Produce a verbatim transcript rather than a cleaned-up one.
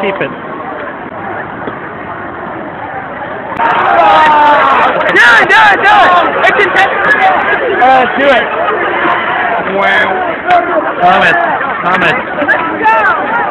keep it. Do it, do it, do it! It's intense! Uh, do it. Wow. Thomas, Thomas.